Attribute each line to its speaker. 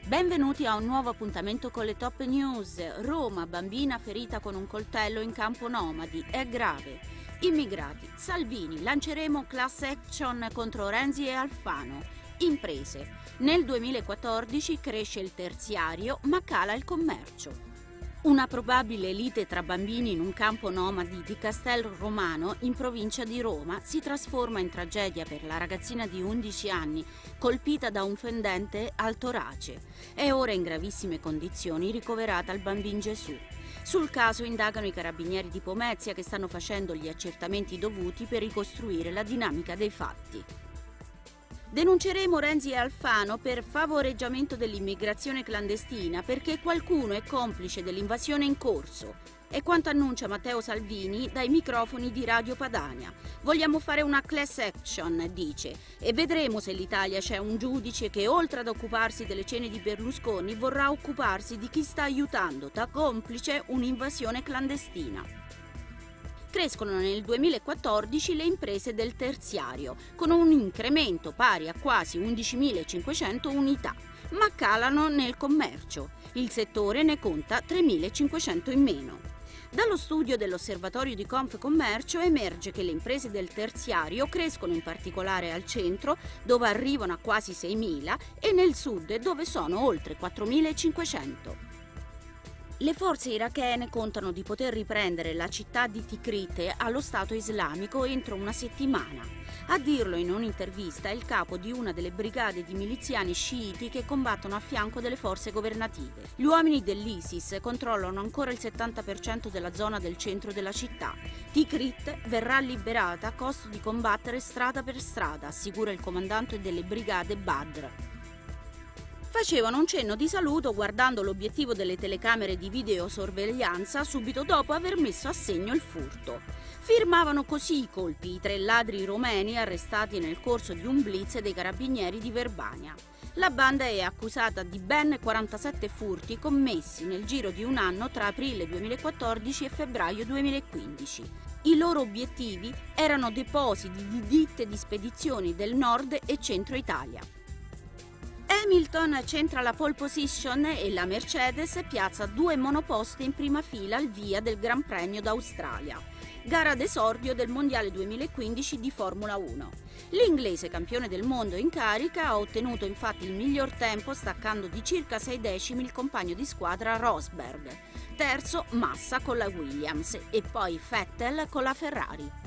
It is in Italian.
Speaker 1: Benvenuti a un nuovo appuntamento con le top news. Roma, bambina ferita con un coltello in campo nomadi, è grave. Immigrati, Salvini, lanceremo class action contro Renzi e Alfano. Imprese, nel 2014 cresce il terziario ma cala il commercio. Una probabile lite tra bambini in un campo nomadi di Castel Romano, in provincia di Roma, si trasforma in tragedia per la ragazzina di 11 anni, colpita da un fendente al torace. È ora in gravissime condizioni ricoverata al Bambin Gesù. Sul caso indagano i carabinieri di Pomezia che stanno facendo gli accertamenti dovuti per ricostruire la dinamica dei fatti. Denunceremo Renzi e Alfano per favoreggiamento dell'immigrazione clandestina perché qualcuno è complice dell'invasione in corso. È quanto annuncia Matteo Salvini dai microfoni di Radio Padania. Vogliamo fare una class action, dice, e vedremo se l'Italia c'è un giudice che oltre ad occuparsi delle cene di Berlusconi vorrà occuparsi di chi sta aiutando da complice un'invasione clandestina. Crescono nel 2014 le imprese del terziario, con un incremento pari a quasi 11.500 unità, ma calano nel commercio. Il settore ne conta 3.500 in meno. Dallo studio dell'Osservatorio di Confcommercio emerge che le imprese del terziario crescono in particolare al centro, dove arrivano a quasi 6.000, e nel sud, dove sono oltre 4.500. Le forze irachene contano di poter riprendere la città di Tikrit allo Stato islamico entro una settimana. A dirlo in un'intervista è il capo di una delle brigate di miliziani sciiti che combattono a fianco delle forze governative. Gli uomini dell'ISIS controllano ancora il 70% della zona del centro della città. Tikrit verrà liberata a costo di combattere strada per strada, assicura il comandante delle brigate Badr. Facevano un cenno di saluto guardando l'obiettivo delle telecamere di videosorveglianza subito dopo aver messo a segno il furto. Firmavano così i colpi i 3 ladri romeni arrestati nel corso di un blitz dei carabinieri di Verbania. La banda è accusata di ben 47 furti commessi nel giro di un anno tra aprile 2014 e febbraio 2015. I loro obiettivi erano depositi di ditte di spedizioni del nord e centro Italia. Hamilton centra la pole position e la Mercedes piazza 2 monoposte in prima fila al via del Gran Premio d'Australia, gara d'esordio del Mondiale 2015 di Formula 1. L'inglese campione del mondo in carica ha ottenuto infatti il miglior tempo staccando di circa 6 decimi il compagno di squadra Rosberg, terzo Massa con la Williams e poi Vettel con la Ferrari.